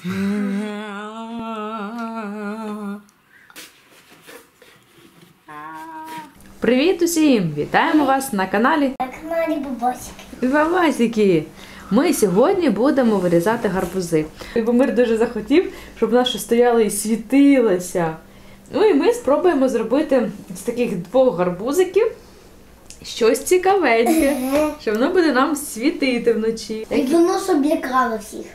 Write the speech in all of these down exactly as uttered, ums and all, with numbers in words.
Привіт усім! Вітаємо вас на каналі На каналі Бабасики. Бабасики. Ми сьогодні будемо вирізати гарбузи. Любомир дуже захотів, щоб наші стояли і світилися. Ну і ми спробуємо зробити з таких двох гарбузиків щось цікавеньке, що воно буде нам світити вночі. І воно ж облякало всіх.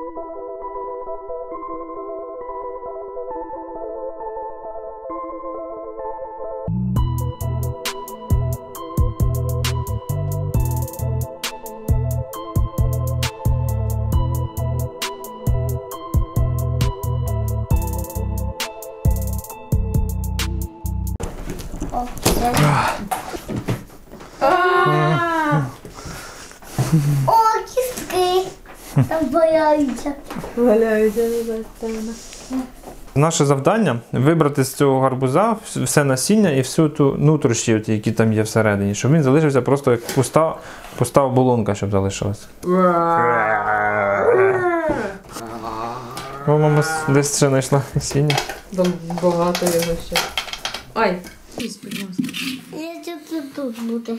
О, все. О, кістки там валяються. Валяються, так. Наше завдання – вибрати з цього гарбуза все насіння і всю ту нутрощі, які там є всередині, щоб він залишився просто як пуста, пуста оболонка, щоб залишилася. О, мама десь ще знайшла насіння. Багато його ще. Ай! Будь ласка. Я це тут буде.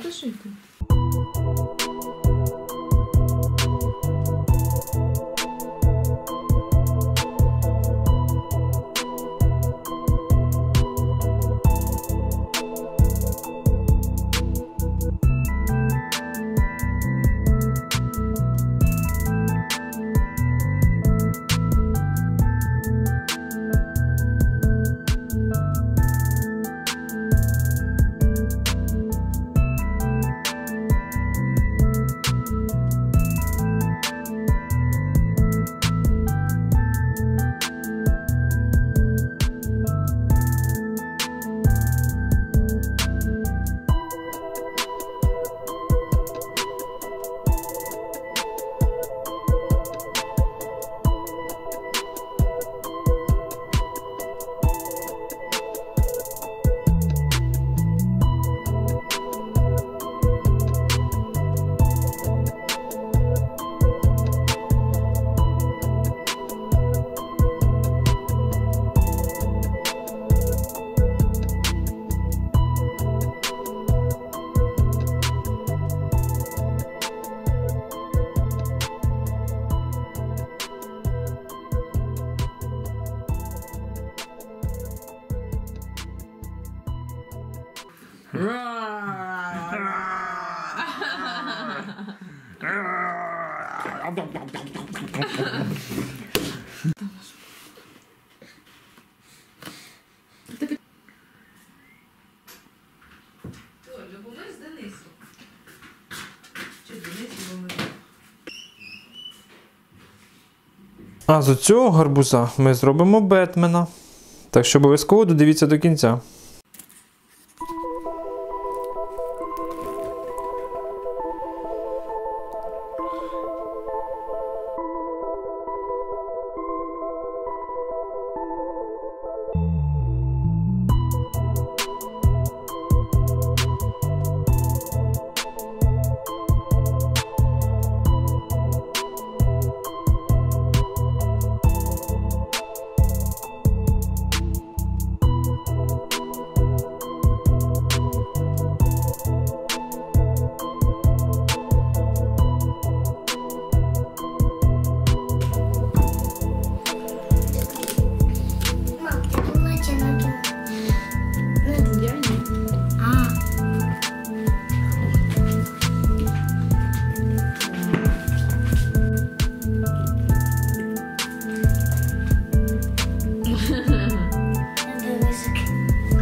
А з цього гарбуза ми зробимо Бетмена. Так що обов'язково додивіться до кінця.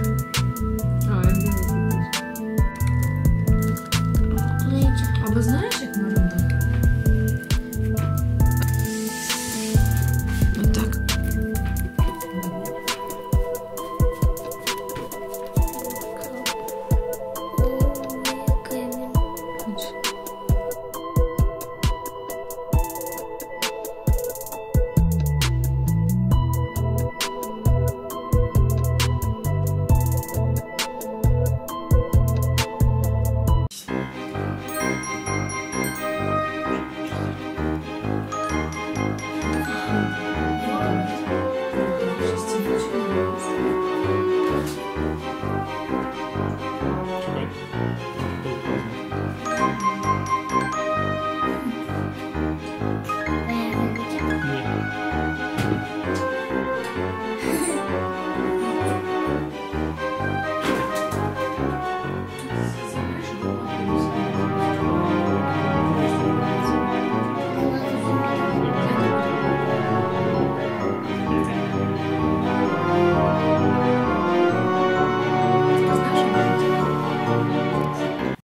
Або знаєш,